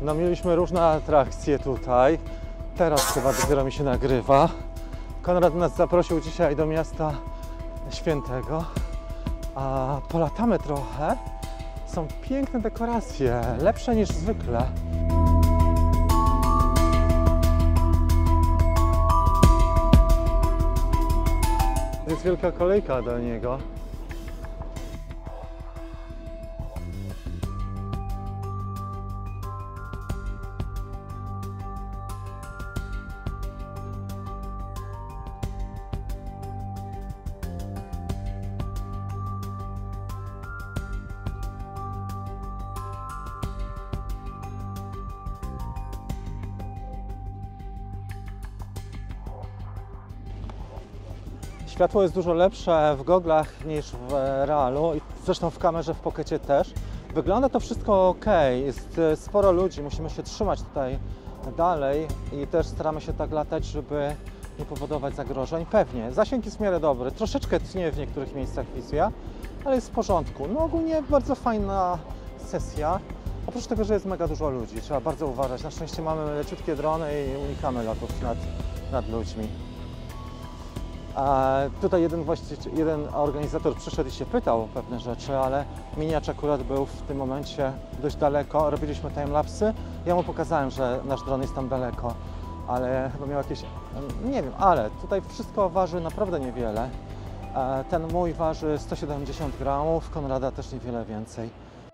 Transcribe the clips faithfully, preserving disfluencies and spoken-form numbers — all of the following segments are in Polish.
No mieliśmy różne atrakcje tutaj. Teraz chyba dopiero mi się nagrywa. Konrad nas zaprosił dzisiaj do miasta Świętego. A polatamy trochę. Są piękne dekoracje, lepsze niż zwykle. Jest wielka kolejka do niego. Światło jest dużo lepsze w goglach niż w realu i zresztą w kamerze w Pockecie też. Wygląda to wszystko ok, jest sporo ludzi, musimy się trzymać tutaj dalej i też staramy się tak latać, żeby nie powodować zagrożeń. Pewnie, zasięg jest w miarę dobry, troszeczkę tnie w niektórych miejscach wizja, ale jest w porządku. No ogólnie bardzo fajna sesja, oprócz tego, że jest mega dużo ludzi, trzeba bardzo uważać. Na szczęście mamy leciutkie drony i unikamy lotów nad, nad ludźmi. A tutaj jeden właściciel, jeden organizator przyszedł i się pytał o pewne rzeczy, ale miniacz akurat był w tym momencie dość daleko. Robiliśmy timelapsy. Ja mu pokazałem, że nasz dron jest tam daleko, ale chyba miał jakieś... nie wiem, ale tutaj wszystko waży naprawdę niewiele. Ten mój waży sto siedemdziesiąt gramów, Konrada też niewiele więcej.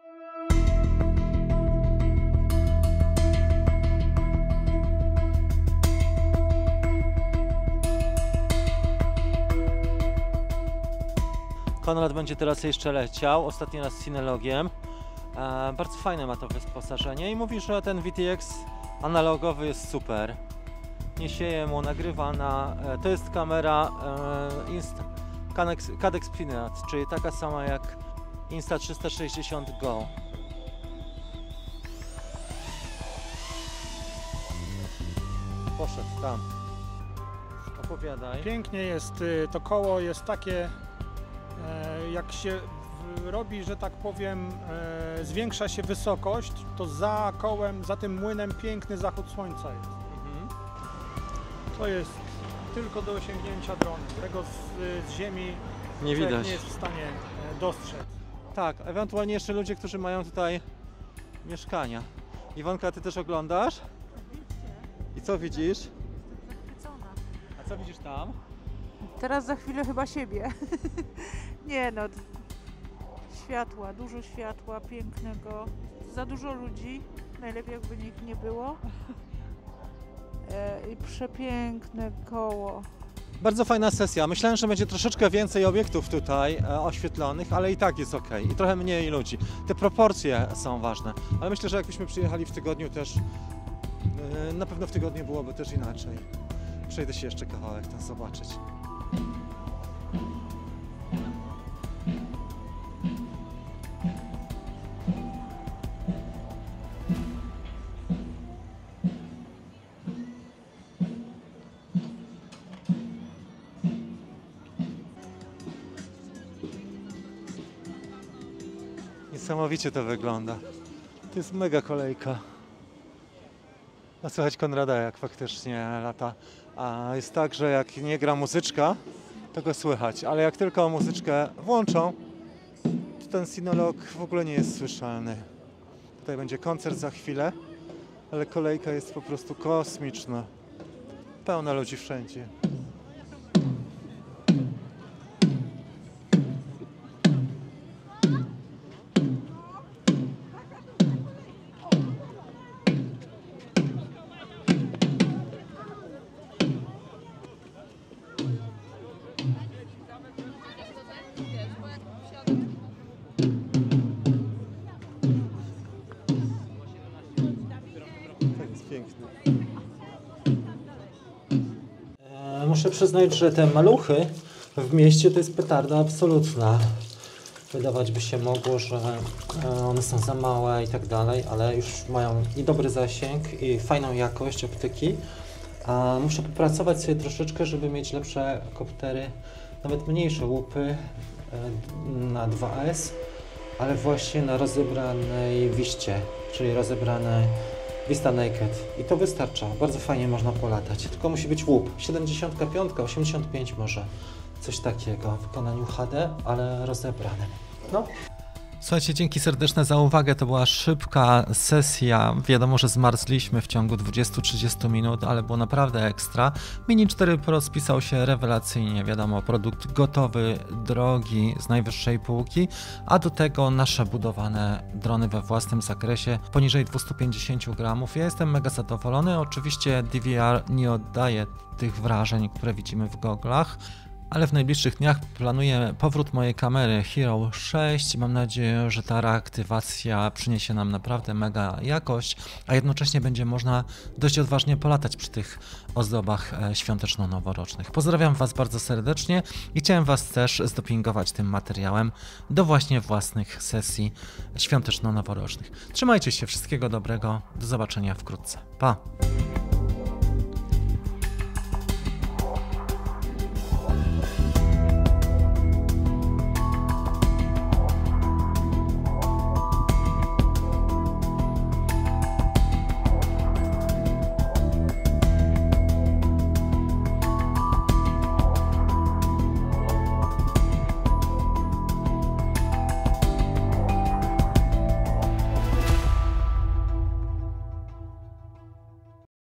Konrad będzie teraz jeszcze leciał, ostatni raz z Cinelogiem. E, bardzo fajne ma to wyposażenie i mówi, że ten V T X analogowy jest super. Nie sieje mu, nagrywa na... E, to jest kamera e, Inst Cadex Pinat, czyli taka sama jak Insta trzysta sześćdziesiąt Go. Poszedł tam. Opowiadaj. Pięknie jest, to koło jest takie, jak się robi, że tak powiem, zwiększa się wysokość, to za kołem, za tym młynem piękny zachód słońca jest. Mhm. To jest tylko do osiągnięcia dronu. Tego z, z ziemi nie widać. Nie jest w stanie dostrzec. Tak, ewentualnie jeszcze ludzie, którzy mają tutaj mieszkania. Iwonka, ty też oglądasz? Oczywiście. I co widzisz? Jestem zachwycona. A co widzisz tam? Teraz za chwilę chyba siebie. Nie no, światła, dużo światła, pięknego, za dużo ludzi, najlepiej jakby nikt nie było. E, I przepiękne koło. Bardzo fajna sesja. Myślałem, że będzie troszeczkę więcej obiektów tutaj e, oświetlonych, ale i tak jest ok. I trochę mniej ludzi. Te proporcje są ważne. Ale myślę, że jakbyśmy przyjechali w tygodniu też, e, na pewno w tygodniu byłoby też inaczej. Przejdę się jeszcze kawałek tam zobaczyć. Niesamowicie to wygląda. To jest mega kolejka. A słychać Konrada, jak faktycznie lata. A jest tak, że jak nie gra muzyczka, to go słychać. Ale jak tylko muzyczkę włączą, to ten Cinelog w ogóle nie jest słyszalny. Tutaj będzie koncert za chwilę, ale kolejka jest po prostu kosmiczna. Pełno ludzi wszędzie. Muszę przyznać, że te maluchy w mieście to jest petarda absolutna. Wydawać by się mogło, że one są za małe i tak dalej, ale już mają i dobry zasięg, i fajną jakość optyki. A muszę popracować sobie troszeczkę, żeby mieć lepsze koptery, nawet mniejsze łupy na dwa S, ale właśnie na rozebranej wiście, czyli rozebrane Vista Naked i to wystarcza, bardzo fajnie można polatać, tylko musi być łup, siedemdziesiąt pięć, osiemdziesiąt pięć może, coś takiego, w wykonaniu H D, ale rozebranym. No. Słuchajcie, dzięki serdeczne za uwagę, to była szybka sesja, wiadomo, że zmarzliśmy w ciągu dwudziestu do trzydziestu minut, ale było naprawdę ekstra. Mini cztery Pro spisał się rewelacyjnie, wiadomo, produkt gotowy, drogi, z najwyższej półki, a do tego nasze budowane drony we własnym zakresie, poniżej dwieście pięćdziesiąt gramów. Ja jestem mega zadowolony, oczywiście D V R nie oddaje tych wrażeń, które widzimy w goglach, ale w najbliższych dniach planuję powrót mojej kamery Hero sześć. Mam nadzieję, że ta reaktywacja przyniesie nam naprawdę mega jakość, a jednocześnie będzie można dość odważnie polatać przy tych ozdobach świąteczno-noworocznych. Pozdrawiam Was bardzo serdecznie i chciałem Was też zdopingować tym materiałem do właśnie własnych sesji świąteczno-noworocznych. Trzymajcie się, wszystkiego dobrego, do zobaczenia wkrótce. Pa!